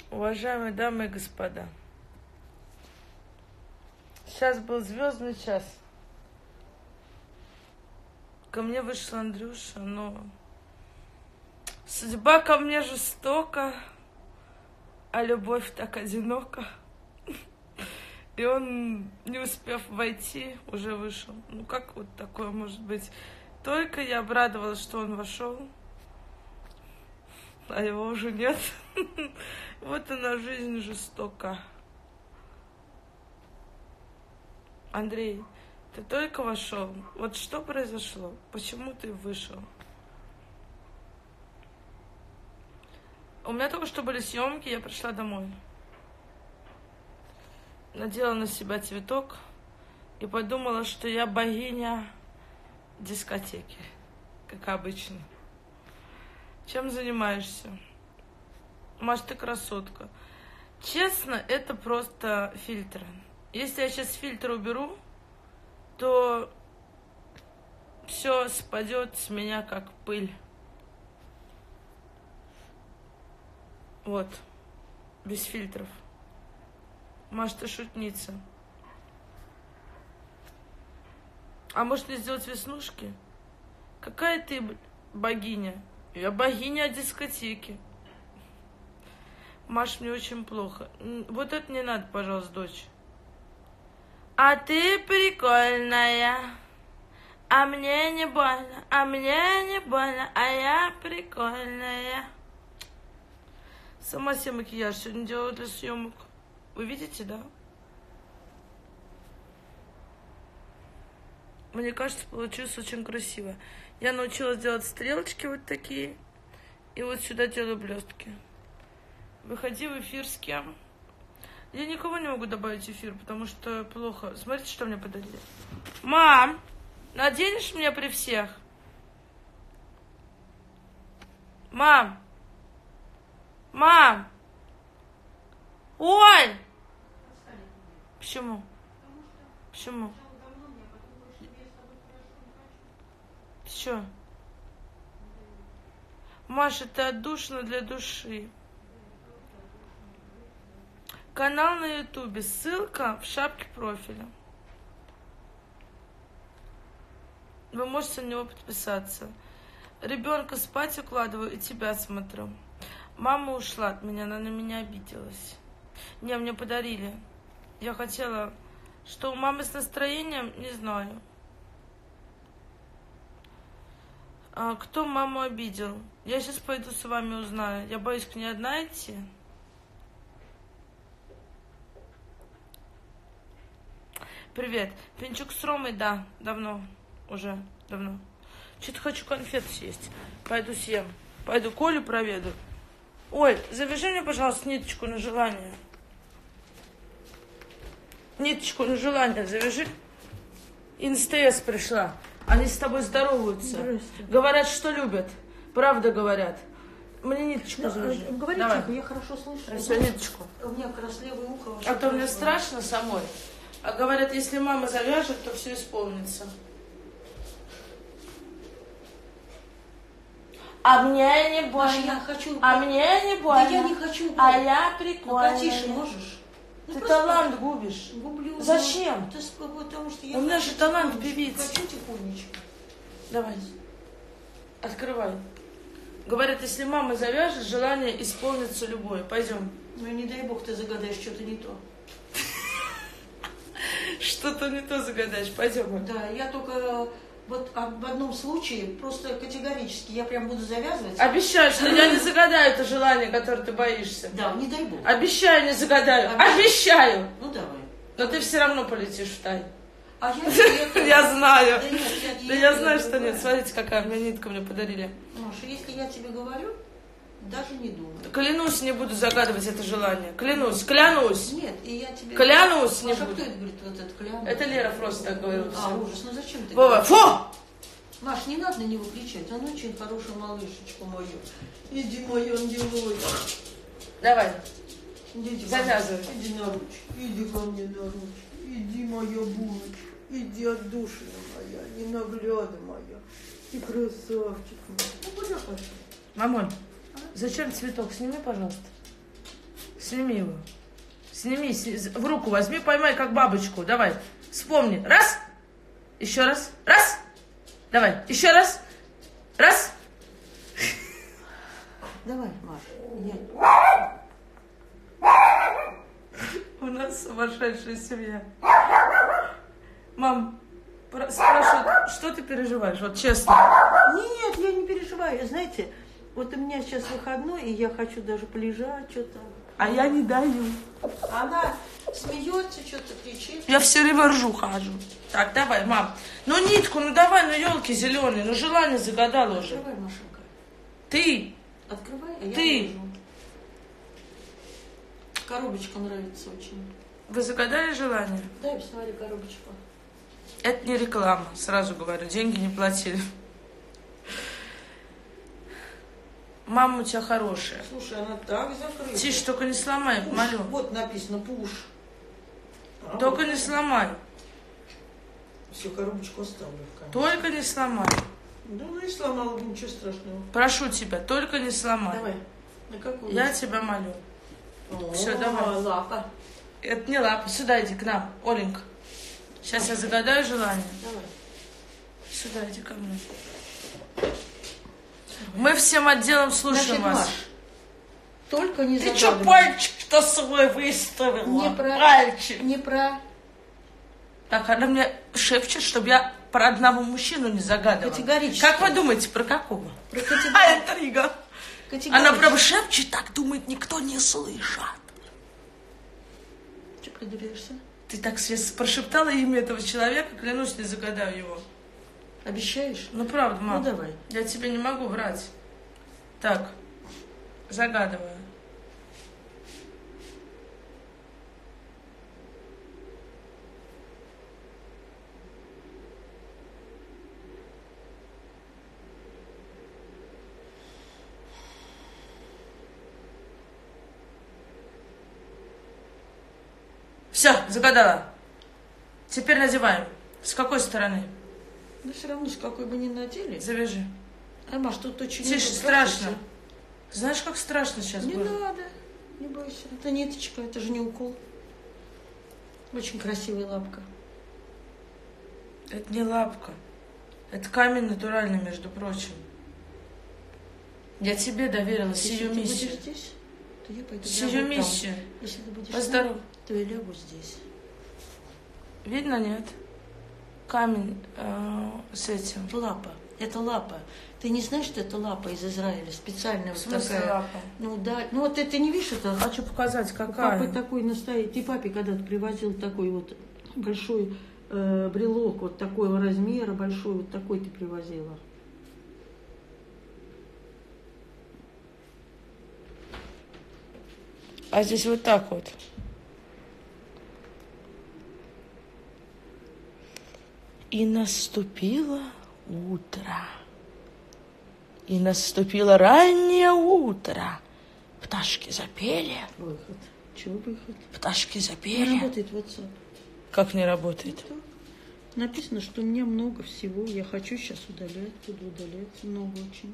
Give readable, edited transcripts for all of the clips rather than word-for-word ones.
Уважаемые дамы и господа, сейчас был звездный час. Ко мне вышел Андрюша, но судьба ко мне жестока, а любовь так одинока. И он, не успев войти, уже вышел. Ну как вот такое может быть? Только я обрадовалась, что он вошел, а его уже нет. Вот она, жизнь жестока. Андрей, ты только вошел. Вот что произошло? Почему ты вышел? У меня только что были съемки, я пришла домой. Надела на себя цветок и подумала, что я богиня дискотеки, как обычно. Чем занимаешься? Маш, ты красотка. Честно, это просто фильтры. Если я сейчас фильтр уберу, то все спадет с меня как пыль. Вот. Без фильтров. Маш, ты шутница. А может мне сделать веснушки? Какая ты богиня? Я богиня дискотеки. Маш, мне очень плохо. Вот это не надо, пожалуйста, дочь. А ты прикольная. А мне не больно. А мне не больно. А я прикольная. Сама себе макияж сегодня делала для съемок. Вы видите, да? Мне кажется, получилось очень красиво. Я научилась делать стрелочки вот такие. И вот сюда делаю блестки. Выходи в эфир с кем? Я никого не могу добавить в эфир, потому что плохо. Смотрите, что мне подарили. Мам, наденешь мне при всех? Мам! Мам! Ой! Почему? Почему? Что? Маша, ты отдушина для души. Канал на ютубе. Ссылка в шапке профиля. Вы можете на него подписаться. Ребенка спать укладываю и тебя смотрю. Мама ушла от меня, она на меня обиделась. Не, мне подарили. Я хотела, что у мамы с настроением, не знаю. А кто маму обидел? Я сейчас пойду с вами узнаю. Я боюсь к ней одна идти. Привет. Пинчук с Ромой, да, давно. Уже давно. Что-то хочу конфет съесть. Пойду съем. Пойду Колю проведу. Ой, завяжи мне, пожалуйста, ниточку на желание. Ниточку на желание завяжи. НСТС пришла. Они с тобой здороваются. Говорят, что любят. Правда говорят. Мне ниточку завяжи. Говори тихо, я хорошо слышу. Все, ниточку. У меня как раз левое ухо. А то мне страшно самой. А говорят, если мама завяжет, то все исполнится. А мне не больно. Я хочу. А мне не больно. Да я не хочу. А я прикольная. Ну, потише можешь? Ты талант губишь. Гублю. Зачем? Потому что я У меня же талант певицы. Хочу тихонечко. Давай. Открывай. Говорят, если мама завяжет, желание исполнится любое. Пойдем. Ну, не дай бог ты загадаешь что-то не то. Что-то не то загадаешь. Пойдем. Да, я только вот в одном случае, просто категорически, я прям буду завязывать. Обещаю, что я не загадаю это желание, которое ты боишься. Да, не дай бог. Обещаю, не загадаю. Обещаю. Ну, давай. Но ты все равно полетишь в тай. А я... Я знаю. Да я знаю, что нет. Смотрите, какая мне нитка мне подарили. Маша, если я тебе говорю, даже не думаю. Клянусь, не буду загадывать это желание. Клянусь, клянусь. Нет, и я тебе... Клянусь, не Маша, буду. кто это говорит, вот этот клянусь? Это Лера просто так говорила. А, ужас, ну зачем ты Вова, говоришь? фу! Маш, не надо на него кричать, он очень хорошая малышечка моя. Иди, мой ангелой. Давай, Иди, завязывай. Иди на ручки, иди ко мне на ручки. Иди, моя булочка, иди отдушина моя, ненаглядная моя. И красавчик мой. Ну, куда пошел? Мамуль, зачем цветок? Сними, пожалуйста. Сними его. Сними, в руку возьми, поймай, как бабочку. Давай, вспомни. Раз. Еще раз. Раз. Давай, еще раз. Раз. Давай, Маша. У нас сумасшедшая семья. Мам, спрашивают, что ты переживаешь? Вот честно. Нет, я не переживаю. Знаете, вот у меня сейчас выходной, и я хочу даже полежать, что-то. А я не даю. Она смеется, что-то кричит. Я все время ржу хожу. Так, давай, мам. Ну нитку, ну давай, ну елки зеленые, ну желание загадала уже. Открывай, Машенька. Ты. Открывай, а я Ты. вложу. Коробочка нравится очень. Вы загадали желание? Дай посмотри коробочку. Это не реклама, сразу говорю, деньги не платили. Мама у тебя хорошая. Слушай, она так закрыта. Тише, только не сломай, Пуш. молю. Вот написано пуш. Только не сломай. Все, коробочку оставлю. Только не сломай. Да, ну и сломала бы, ничего страшного. Прошу тебя, только не сломай. Давай. На какую? Я тебя молю. Все, давай. Лапа. Это не лапа. Сюда иди к нам, Оленька. Сейчас я загадаю желание. Давай. Сюда иди ко мне. Мы всем отделом слушаем Значит, вас. Маш, только не Ты что, загадывай. пальчик-то свой выставила? Не про... Пальчик. Не про... Так, она мне шепчет, чтобы я про одного мужчину не загадывала. Категорически. Как вы думаете, про какого? Про Интрига. категорически. Она прям шепчет, так думает, никто не слышит. Что придуриваешься? Ты так прошептала имя этого человека, клянусь, не загадаю его. Обещаешь? Ну, правда, мам. Ну, давай. Я тебе не могу врать. Так, загадываю. Все, загадала. Теперь надеваем. С какой стороны? Да все равно, с какой бы ни надели. Завяжи. А, Маш, тут очень... Тише, много страшно. практики. Знаешь, как страшно сейчас Не будет? надо, не бойся. Это ниточка, это же не укол. Очень красивая лапка. Это не лапка. Это камень натуральный, между прочим. Я тебе доверила сию Если ты миссию. будешь здесь, то я пойду Сию лягу там. миссию. Если ты будешь Поздоров. там, то я лягу здесь. Видно, нет? Камень с этим. Лапа. Это лапа. Ты не знаешь, что это лапа из Израиля? Специальная В вот смысле такая. лапа? Ну да. Ну вот это не видишь, это... Хочу показать, У какая. папы такой настоящий. Ты папе когда-то привозил такой вот большой брелок, вот такого размера, большой, вот такой ты привозила. А здесь вот так вот. И наступило утро. И наступило раннее утро. Пташки запели. Выход. Чего выход? Пташки Не запели. работает WhatsApp. Как не работает? Так. Написано, что у меня много всего. Я хочу сейчас удалять, буду удалять. Много очень.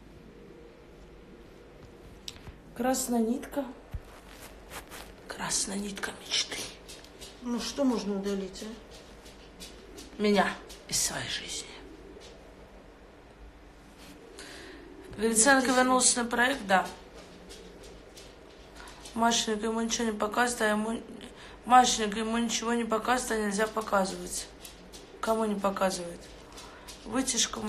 Красная нитка. Красная нитка мечты. Ну что можно удалить, а? Меня из своей жизни. Гриценко вернулся на проект, да. Машенька ему ничего не показывает, а ему... Машенька ему ничего не показывает, а нельзя показывать. Кому не показывает? Вытяжку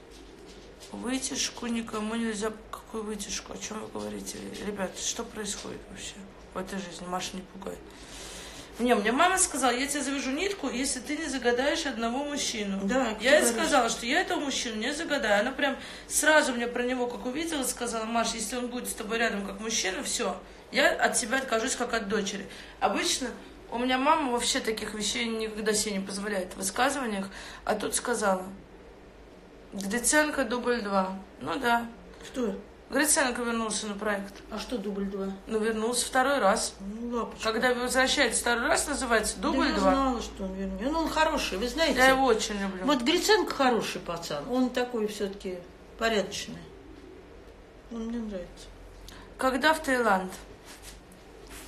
никому нельзя... Какую вытяжку? О чем вы говорите? Ребята, что происходит вообще в этой жизни? Маша не пугает. Мне мама сказала, я тебе завяжу нитку, если ты не загадаешь одного мужчину. Да, Я ей сказала, что я этого мужчину не загадаю. Она прям сразу мне про него, как увидела, сказала, Маша, если он будет с тобой рядом как мужчина, все, я от тебя откажусь как от дочери. Обычно у меня мама вообще таких вещей никогда себе не позволяет в высказываниях, а тут сказала, Гриценко дубль 2. Ну да. Что? Гриценко вернулся на проект. А что дубль 2? Ну, вернулся второй раз. Ну, лапочка. Когда возвращается второй раз, называется дубль да 2. я знала, что он вернется. Ну, он хороший, вы знаете. Я его очень люблю. Вот Гриценко хороший пацан. Он такой все-таки порядочный. Он мне нравится. Когда в Таиланд?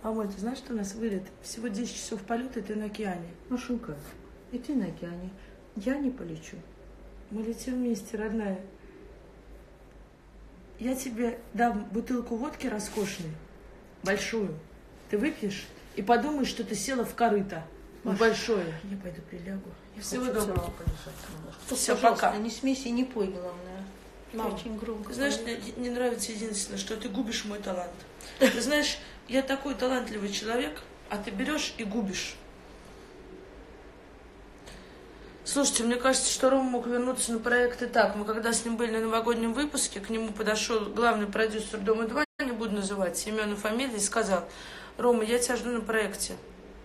Мама, ты знаешь, что у нас вылет? Всего 10 часов полета, и ты на океане. Машенька, и ты на океане. Я не полечу. Мы летим вместе, родная. Я тебе дам бутылку водки роскошной, большую. Ты выпьешь и подумаешь, что ты села в корыто. Маш, Большое. Я пойду прилягу. Я Всего хочу доброго. всё полежать. Всё, Пожалуйста, пока. не смейся и не пой, главное. Мам, Очень громко. знаешь, мне не нравится единственное, что ты губишь мой талант. Ты знаешь, я такой талантливый человек, а ты берешь и губишь. Слушайте, мне кажется, что Рома мог вернуться на проект и так. Мы когда с ним были на новогоднем выпуске, к нему подошел главный продюсер Дома-2, не буду называть имен и фамилии, и сказал: Рома, я тебя жду на проекте.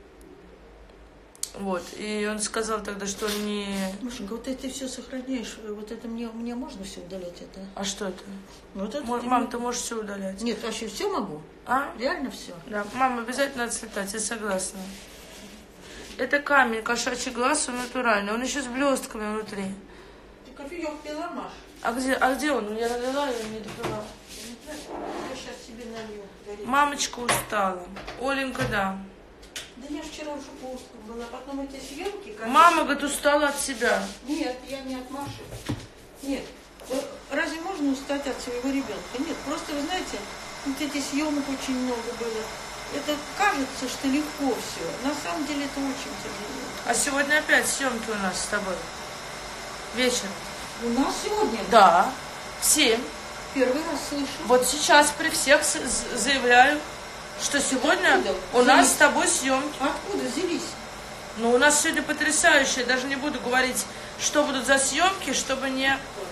Вот, и он сказал тогда, что он не... Машенька, вот это все сохраняешь, вот это мне можно все удалять это? А что это? Вот это Мам, ты можешь все удалять. Нет, вообще все могу? А? Реально все? Да, мама, обязательно надо слетать, я согласна. Это камень, кошачий глаз, он натуральный, он еще с блестками внутри. Ты кофеек пила, Маш? А где он? Я налила или не допила? Я сейчас тебе налью. Мамочка устала. Оленька, да. Да я вчера уже пусто была, потом эти съемки... Конечно... Мама, говорит, устала от себя. Нет, я не от Маши. Нет. Разве можно устать от своего ребенка? Нет, просто, вы знаете, вот этих съемок очень много было. Это кажется, что легко все. На самом деле это очень тяжело. А сегодня опять съемки у нас с тобой. Вечером. У нас сегодня? Да. В 7. Первый раз слышу. Вот сейчас при всех заявляю, что сегодня Откуда у нас взялись? с тобой съемки. Откуда взялись? Ну, у нас сегодня потрясающе. Я даже не буду говорить, что будут за съемки, чтобы не...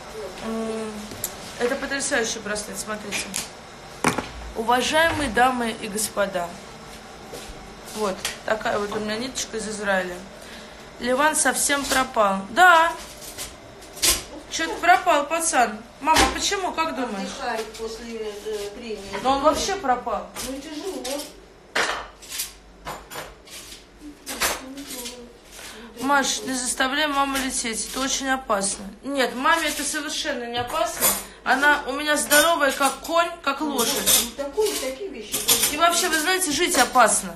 Это потрясающий браслет, смотрите. Уважаемые дамы и господа, вот такая вот у меня ниточка из Израиля. Ливан совсем пропал. Да, что-то пропал, пацан. Мама, почему, как думаешь? Отдыхает после премии. Но он вообще пропал. Ну, тяжело. Маш, не заставляй маму лететь, это очень опасно. Нет, маме это совершенно не опасно. Она у меня здоровая, как конь, как лошадь. Такие вещи. И вообще, вы знаете, жить опасно.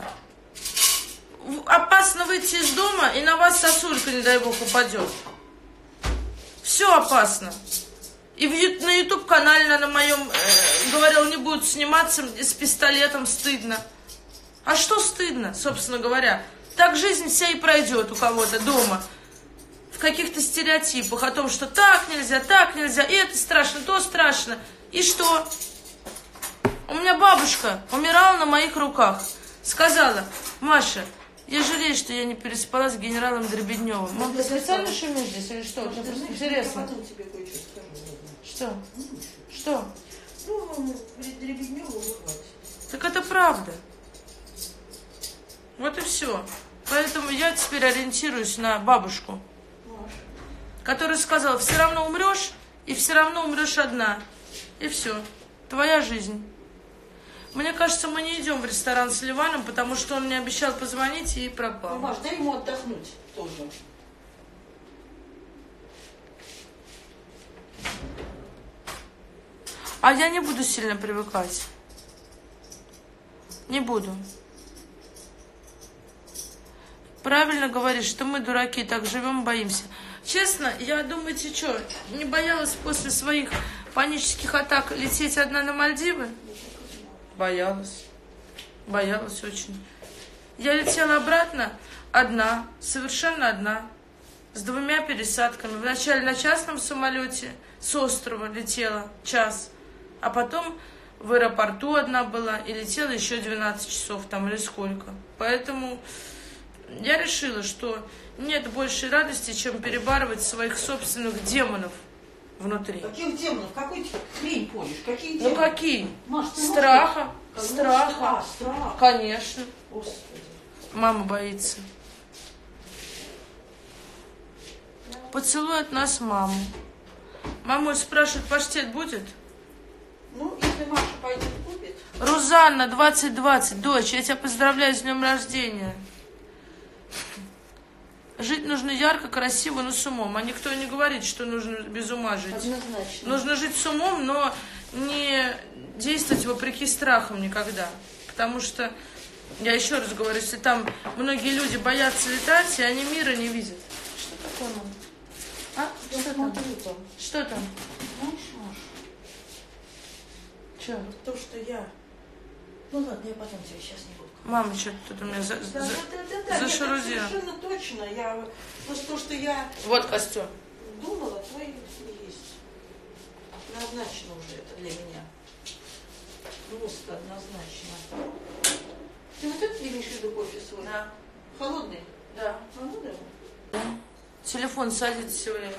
Опасно выйти из дома, и на вас сосулька, не дай бог, упадет. Все опасно. И на YouTube-канале на моем, говорил, не будут сниматься с пистолетом, стыдно. А что стыдно, собственно говоря? Так жизнь вся и пройдет у кого-то дома. В каких-то стереотипах о том, что так нельзя, и это страшно, то страшно. И что? У меня бабушка умирала на моих руках. Сказала: Маша, я жалею, что я не переспала с генералом Дробедневым. Мам, ты специально шумишь здесь или что? Мне просто интересно. Я потом тебе кое-что скажу. Что? Что? Ну, Дробедневу вырвать. Так это правда. Вот и все. Поэтому я теперь ориентируюсь на бабушку, которая сказала: все равно умрешь, и все равно умрешь одна. И все. Твоя жизнь. Мне кажется, мы не идем в ресторан с Ливаном, потому что он мне обещал позвонить и пропал. Ну, Маш, дай ему отдохнуть тоже. А я не буду сильно привыкать. Не буду. Правильно говоришь, что мы дураки, так живем, боимся. Честно, я, думаете, что, не боялась после своих панических атак лететь одна на Мальдивы? Боялась. Боялась очень. Я летела обратно одна, совершенно одна, с 2 пересадками. Вначале на частном самолете с острова летела час, а потом в аэропорту одна была и летела еще 12 часов там или сколько. Поэтому я решила, что нет большей радости, чем перебарывать своих собственных демонов внутри. Каких демонов? Какой ты хрень поешь? Какие демоны? Ну какие? Маш, ты Страха. можешь? Страха. Страх. Конечно. Господи. Мама боится. Поцелуй от нас маму. Маму спрашивает, паштет будет? Ну, если Маша пойдет купит. Рузанна, 2020, дочь, я тебя поздравляю с днем рождения. Жить нужно ярко, красиво, но с умом. А никто не говорит, что нужно без ума жить. Однозначно. Нужно жить с умом, но не действовать вопреки страхам никогда. Потому что Я еще раз говорю, если там многие люди боятся летать, и они мира не видят. Что такое, мама? А? Я Что смотрю там? там. Что там? Знаешь, Маш, Че? вот то, что я... Ну ладно, я потом тебе сейчас не буду. Мама, что тут у меня Да, зашарузила. нет, совершенно точно. Я... Просто то, что я Вот костюм. думала, твои есть. Однозначно уже это для меня. Просто однозначно. Ты вот это имеешь в виду кофе свой? Да. Холодный? Да. А ну давай. Да. Телефон садится все время.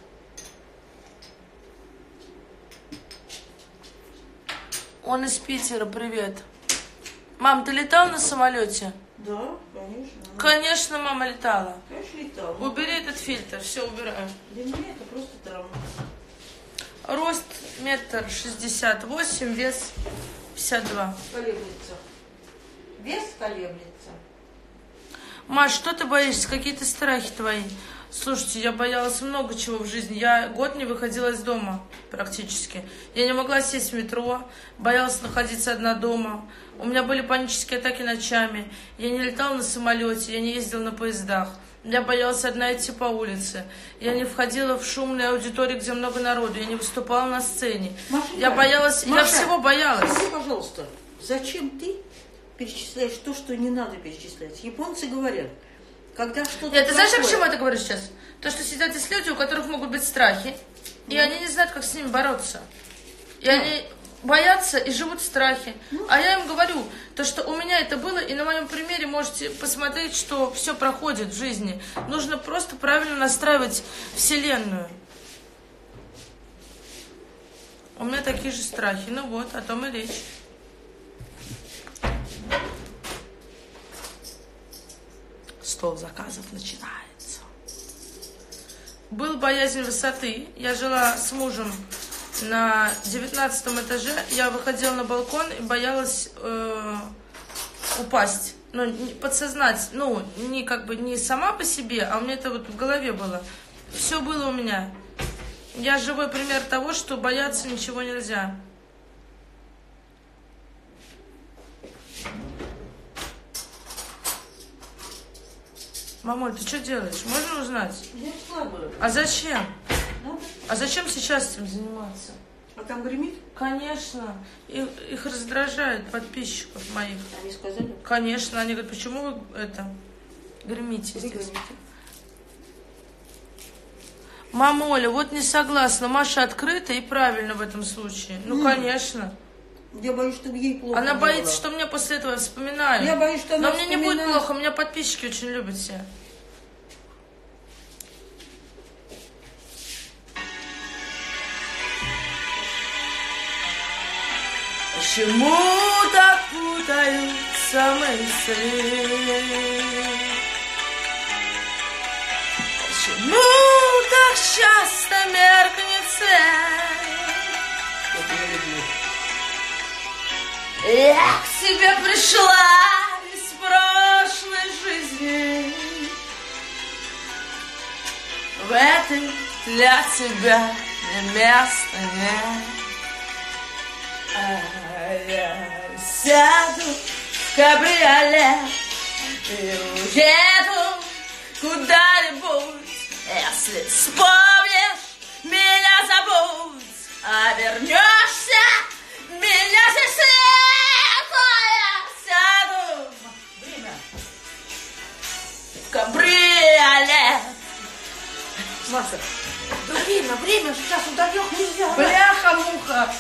Он из Питера, привет. Мам, ты летал на самолете? Да, конечно. Конечно, мама летала. Конечно, летал. Убери этот фильтр, все убираю. Для меня это просто травма. Рост 1,68 м, вес 52. Колеблется. Вес колеблется. Маш, что ты боишься? Какие-то страхи твои? Слушайте, я боялась много чего в жизни. Я год не выходила из дома практически. Я не могла сесть в метро, боялась находиться одна дома. У меня были панические атаки ночами. Я не летала на самолете, я не ездила на поездах. Я боялась одна идти по улице. Я не входила в шумные аудитории, где много народу. Я не выступала на сцене. Машенька, Я боялась, я Маша, всего боялась. скажи, пожалуйста, зачем ты перечисляешь то, что не надо перечислять? Японцы говорят, когда что-то Нет, ты знаешь, плохое- к чему я это говорю сейчас? То, что сидят здесь люди, у которых могут быть страхи, и они не знают, как с ними бороться. И они боятся и живут в страхе. А я им говорю, то, что у меня это было, и на моем примере можете посмотреть, что все проходит в жизни. Нужно просто правильно настраивать Вселенную. У меня такие же страхи. Ну вот, о том и речь. Стол заказов начинается. Был боязнь высоты. Я жила с мужем на 19 этаже. Я выходила на балкон и боялась упасть. Ну, подсознательно. Ну, не как бы не сама по себе, а у меня это вот в голове было. Все было у меня. Я живой пример того, что бояться ничего нельзя. Мамуль, ты что делаешь? Можно узнать? Я слабая. А зачем? Надо? А зачем сейчас этим заниматься? А там гремит? Конечно. Их раздражает подписчиков моих. Они сказали? Конечно. Они говорят, почему вы это гремите Вы здесь? гремите. Мамуля, вот не согласна. Маша открыта и правильно в этом случае. Ну, конечно. Я боюсь, чтобы ей плохо Она не боится, было. что мне после этого вспоминали. Я боюсь, что она Но мне не будет вспоминает. плохо. Меня подписчики очень любят все. Почему так путаются мысли? Почему так часто меркнет свет? Вот я люблю. Я к тебе пришла из прошлой жизни. В этой для тебя места нет. А я сяду в кабриолет и уеду куда-нибудь. Если вспомнишь, меня забудь, а вернешься, меня здесь я сяду Время. в кабриолет. Маша, время, сейчас удаёт нельзя. Бляха-муха.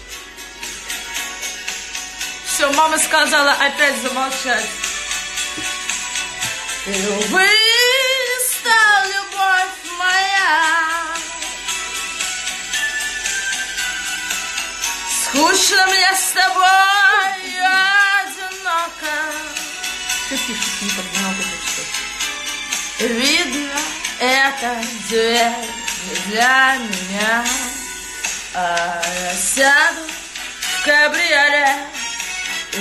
Все, мама сказала опять замолчать. И увы, стал любовь моя. Скучно мне с тобой, одиноко. Ты пишешь, не так много читать. Видно, это дверь не для меня. А я сяду в кабриолет и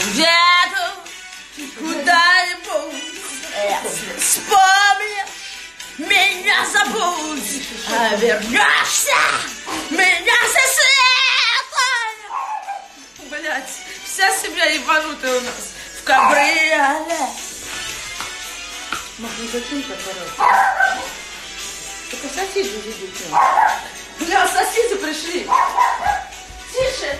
уеду куда-нибудь. Если вспомнишь, меня забудь, а вернешься, меня засветлая. Блять, вся семья ебанутая у нас. в кабриоле. Может, зачем так орать? Это соседи ведут. Бля, соседи пришли. Тише.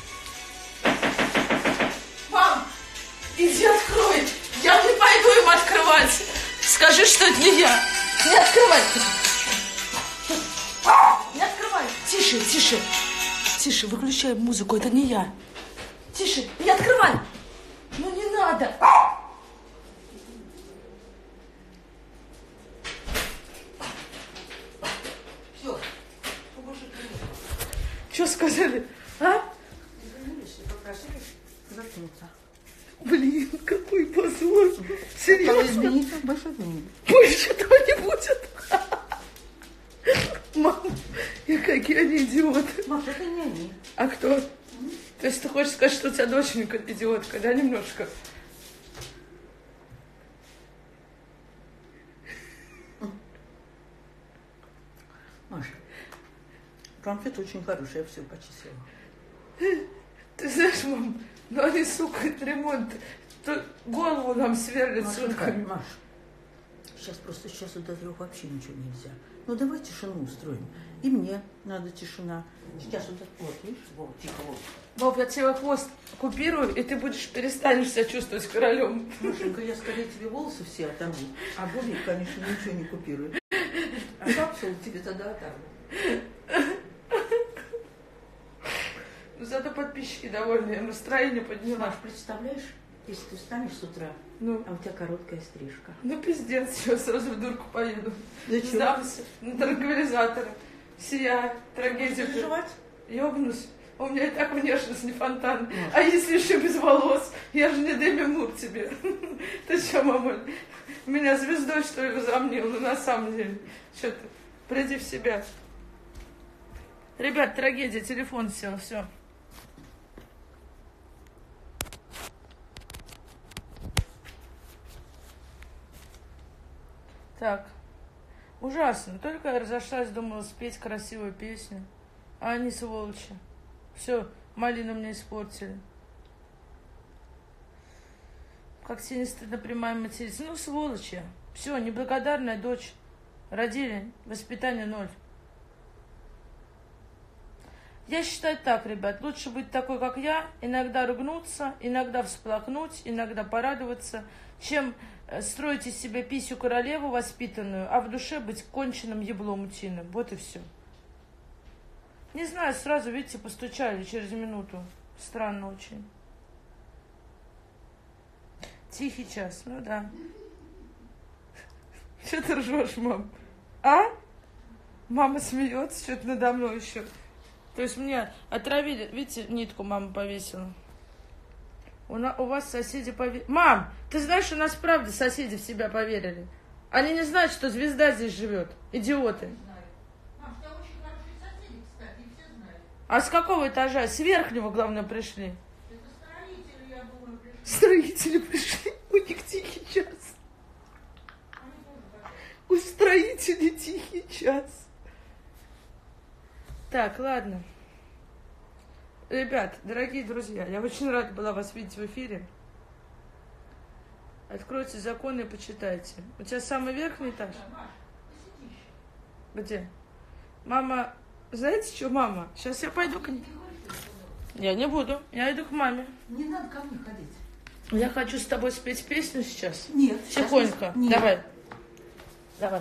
Мам, иди открой. Я не пойду им открывать. Скажи, что это не я. Не открывай. Не открывай. Тише, тише. Тише, выключай музыку, это не я. Тише, не открывай. Ну не надо. Все. Что сказали? А? Извинились и попросили заткнуться. Блин, какой позор. Серьезно? Извините, больше извините. Больше этого не будет. Мам, и какие они идиоты. Маш, это не они. А кто? То есть ты хочешь сказать, что у тебя доченька идиотка, да, немножко? Маша, конфеты очень хорошие, я все почистила. Ты знаешь, мам, ну они, сука, ремонт, голову нам сверлят сутками. Маш, сейчас просто с часу до 3 вообще ничего нельзя. Ну давай тишину устроим. И мне надо тишина. Сейчас вот этот вот, видишь, вот, тихо, вот. Вов, я тебе хвост купирую, и ты перестанешь себя чувствовать королем. Машенька, я скорее тебе волосы все оторву, а бобик, конечно, ничего не купирую. А капсулу тебе тогда оторву. Ну, зато подписчики довольны, настроение подняла. Маш, представляешь, если ты встанешь с утра, Ну, а у тебя короткая стрижка. ну пиздец, все, сразу в дурку поеду. Зачем? Сдамся на транквилизаторы. Сия, трагедия. Переживать? Ёбнусь. У меня и так внешность не фонтан. Нет. А если еще без волос? Я же не Деми Мур тебе. Ты что, мамуль? Меня звездой, что ли, возомнил? Ну, на самом деле. Что ты? Приди в себя. Ребят, трагедия. Телефон сел. Все. Так. Ужасно. Только я разошлась, думала спеть красивую песню. А они сволочи. Все, малину мне испортили. Как тебе не стыдно при моей материться? Ну, сволочи. Все, неблагодарная дочь. Родили, воспитание 0. Я считаю так, ребят. Лучше быть такой, как я. Иногда ругнуться, иногда всплакнуть, иногда порадоваться, чем строить из себя писю королеву воспитанную, а в душе быть конченным еблом утиным. Вот и все. Не знаю, сразу, видите, постучали через минуту. Странно очень. Тихий час, ну да. Что ты ржешь, мам? А? Мама смеется, что-то надо мной еще. То есть мне отравили, видите, нитку мама повесила. У вас соседи поверили. Мам, ты знаешь, у нас правда соседи в себя поверили. Они не знают, что звезда здесь живет. Идиоты. А с какого этажа? С верхнего, главное, пришли. Это строители, я думаю, пришли. Строители пришли. У них тихий час. У строителей тихий час. Так, ладно. Ребят, дорогие друзья, я очень рада была вас видеть в эфире. Откройте законы и почитайте. У тебя самый верхний этаж? Где? Мама... Знаете что, мама? Сейчас я пойду к ней. Я не буду. Я иду к маме. Не надо ко мне ходить. Я хочу с тобой спеть песню сейчас. Нет. Тихонько. Нет. Давай. Давай.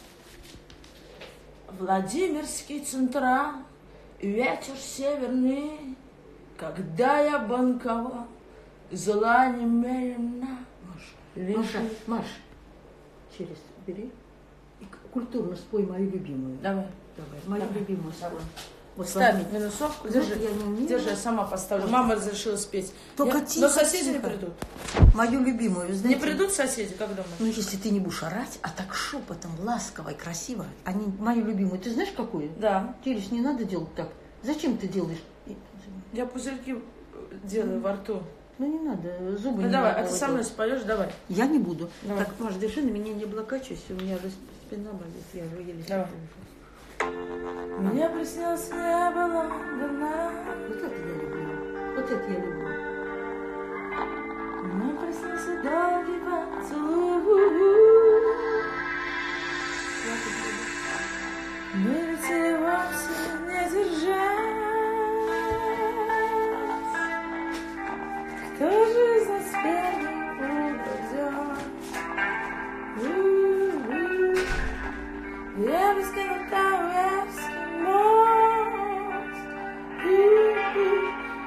Владимирский Централ, ветер северный, когда я банковал, зла немерено. Маш, через бери и культурно спой мою любимую. Давай. Давай, мою любимую спой. Вот Ставь возьми. минусовку, Знаешь, держи. я не умею. Держи, я сама поставлю. Мама разрешила спеть. Только Но тихо, соседи не тихо. придут. Мою любимую, Не знаете. придут соседи, как думаешь? Ну, если ты не будешь орать, а так шепотом, ласково и красиво, они мою любимую. Ты знаешь, какую? Да. Телес не надо делать так. Зачем ты делаешь? Я пузырьки делаю во рту. Ну, не надо, зубы Ну не давай, надо. а ты вот со мной вот. споешь, давай. Я не буду. Давай. Так, Маш, держи на меня, не облокачивайся, у меня спина болит, я уже еле Давай. сижу. Мне приснилось небо Лондона. Вот это я люблю. Вот это я люблю. Мне приснилось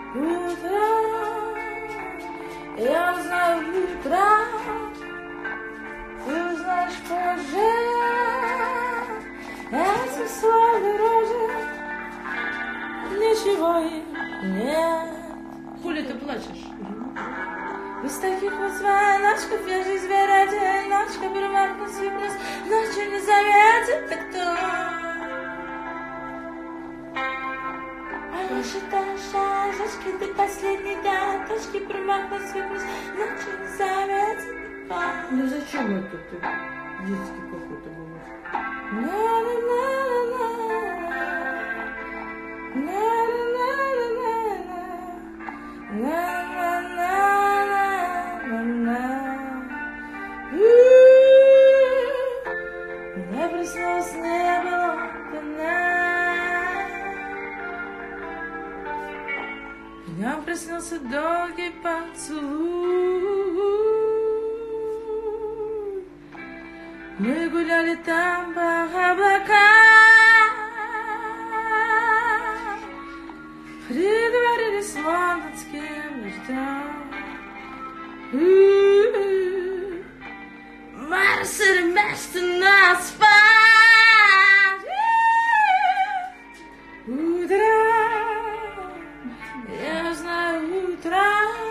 Утро, я узнаю утро, ты узнаешь позже, эти слова дороже, ничего им нет. Хули ты плачешь? Из таких вот звоночков я жизнь беру одиночка, перемарку свикнусь, ночью не заметит никто. Считаешь шажечки, ты последней даточки, примахнуть свикнусь, ночью не заметит никто. Ну зачем это ты? Детский какой-то голос. Мне приснилось небо, меня приснился долгий поцелуй. Мы гуляли там по облакам, притворились лондонским дождем. Марс и место нас спать. Утро, я знаю утро,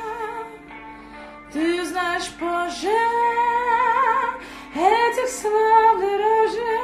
ты узнаешь позже, этих слов дороже,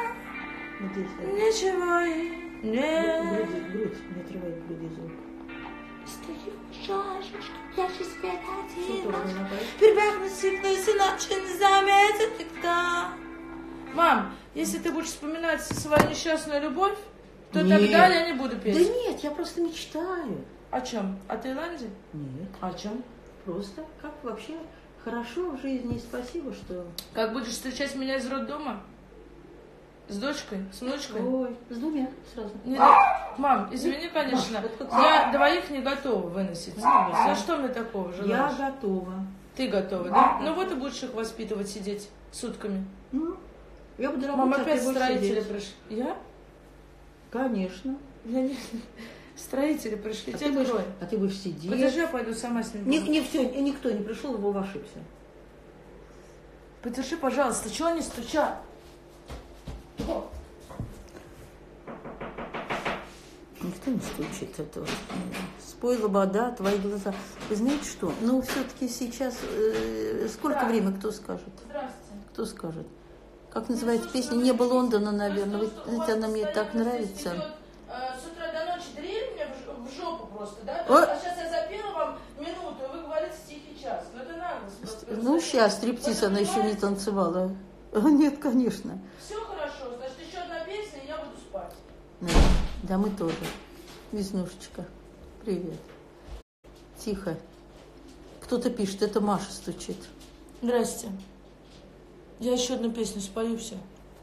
ничего и нет. Грудь, не отрывай груди звук. Стою в шашечке, я же свет один. Прибегну, свикнусь, иначе не заметит никто. Мам, если ты будешь вспоминать свою несчастную любовь, то Нет. тогда я не буду Да петь. нет, я просто мечтаю. О чем? О Таиланде? Нет, О чем? просто как вообще хорошо в жизни, и спасибо, что... Как будешь встречать меня из роддома? С дочкой? С внучкой? Ой, с двумя сразу. Нет. Мам, извини, конечно, Маш, вот как- я двоих не готова выносить. За что мне такого Я желаешь? готова. Ты готова, да? Ну вот и будешь их воспитывать, сидеть сутками. Ну, я буду Мам, работать, а опять ты будешь строители сидеть. пришли. Я? Конечно. Я не... Строители пришли. А Тебе ты, будешь, открой. а ты будешь сидеть. Подожди, я пойду сама с ним. Не все, никто не пришел, Вова ошибся. Подержи, пожалуйста, чего они стучат? Никто не стучит этого. Спой лобода, твои глаза. Вы знаете что? Ну, все-таки сейчас... сколько Да. времени, кто скажет? Здравствуйте. Кто скажет? Как называется песня? «Небо Лондона», наверное. Вы знаете, она мне так нравится. С утра до ночи дрель мне в жопу просто, да? О! А сейчас я запела вам минуту, и вы говорите тихий час. Ну это наглость просто. Ну, сейчас, стриптиз она еще не танцевала. Нет, конечно. Все хорошо, значит, еще одна песня, и я буду спать. Да, мы тоже. Веснушечка, привет. Тихо. Кто-то пишет, это Маша стучит. Здрасте. Я еще одну песню спою, все.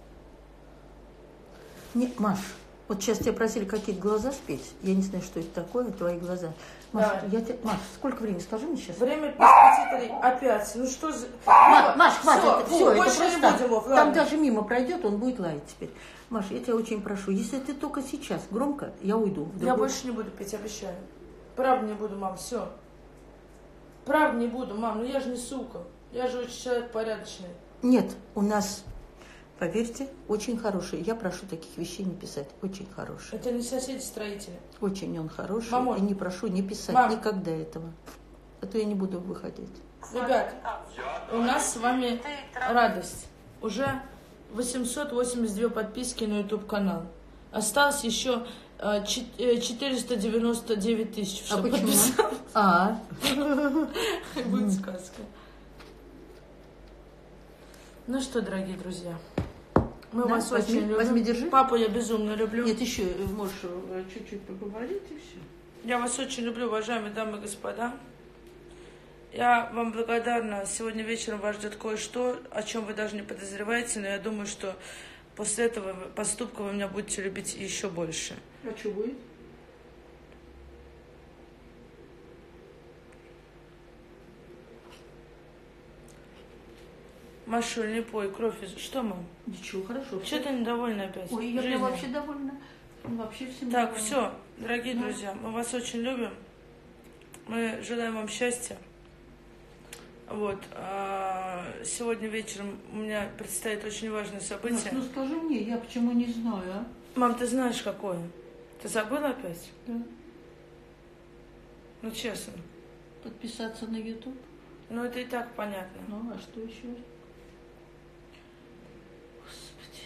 Не, Маш, вот сейчас тебя просили какие-то глаза спеть. Я не знаю, что это такое, твои глаза. Маш, Да. Маш, сколько времени? Скажи мне сейчас. Время без 5:03. Опять. Ну что за... Маш, хватит, все, это больше просто не так. будем, Вов, Там ладно. даже мимо пройдет, он будет лаять теперь. Маш, я тебя очень прошу, если ты только сейчас громко, я уйду. в Я другой- больше не буду петь, обещаю. Правда не буду, мам, все. Правда не буду, мам, ну я же не сука. Я же очень человек порядочный. Нет, у нас, поверьте, очень хороший. Я прошу таких вещей не писать. Очень хороший. Это не соседи-строители. Очень он хороший. Мамуль. И не прошу не писать Мам. никогда этого. А то я не буду выходить. Ребят, у нас с вами радость. Уже 882 подписки на YouTube-канал. Осталось еще 499 тысяч, чтобы почему? подписаться. Будет сказка. Ну что, дорогие друзья, мы Да, вас возьми, очень любим. возьми, держи. Папу я безумно люблю. Нет, еще можешь чуть-чуть поговорить и все. Я вас очень люблю, уважаемые дамы и господа. Я вам благодарна. Сегодня вечером вас ждет кое-что, о чем вы даже не подозреваете, но я думаю, что после этого поступка вы меня будете любить еще больше. А что будет? Машуль, не пой, кровь из... Что, мам? Ничего, хорошо. Что ты недовольна опять? Ой, я Жизнью? вообще довольна. Вообще всем Так, довольна. все, дорогие Ну. друзья, мы вас очень любим. Мы желаем вам счастья. Вот. А сегодня вечером у меня предстоит очень важное событие. Маш, ну скажи мне, я почему не знаю, а? Мам, ты знаешь, какое? Ты забыла опять? Да. Ну, честно. Подписаться на YouTube? Ну, это и так понятно. Ну, а что еще? Господи.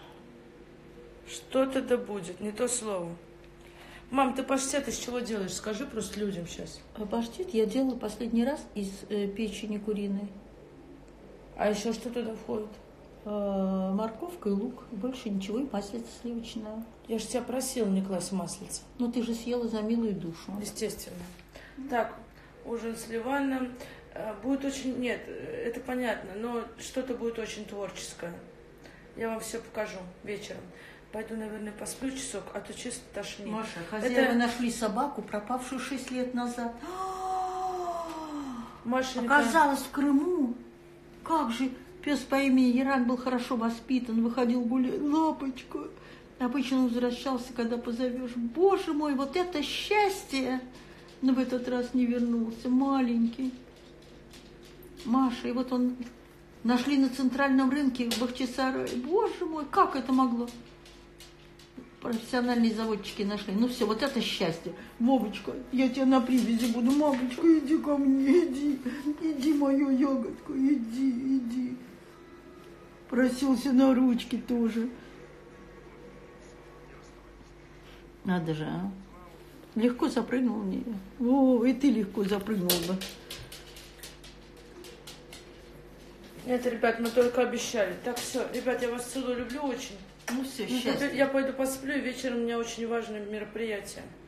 Что-то да будет, не то слово. Мам, ты паштет из чего делаешь? Скажи просто людям сейчас. А паштет я делала последний раз из печени куриной. А еще что туда входит? Морковка и лук. Больше ничего, и маслица сливочное. Я же тебя просила не класть маслица. Ну, ты же съела за милую душу. Естественно. Так, ужин с Ливаном. Будет очень... Нет, это понятно, но что-то будет очень творческое. Я вам все покажу вечером. Пойду, наверное, посплю часок, а то чисто тошнит. Маша, хозяева нашли собаку, пропавшую 6 лет назад. Машенька... Оказалось, в Крыму. Как же пес по имени Яран был хорошо воспитан, выходил гулять. Лапочка. Обычно он возвращался, когда позовешь. Боже мой, вот это счастье! Но в этот раз не вернулся, маленький. Маша, и вот он нашли на центральном рынке в Бахчисарае. Боже мой, как это могло? Профессиональные заводчики нашли. Ну все, вот это счастье. Вовочка, я тебя на привязи буду. Мамочка, иди ко мне, иди. Иди, моя ягодка, иди. Просился на ручки тоже. Надо же, а? Легко запрыгнул в нее. О, и ты легко запрыгнул бы. Нет, ребят, мы только обещали. Так, все, ребят, я вас целую, люблю очень. Ну все, счастье. Я пойду посплю, и вечером у меня очень важное мероприятие.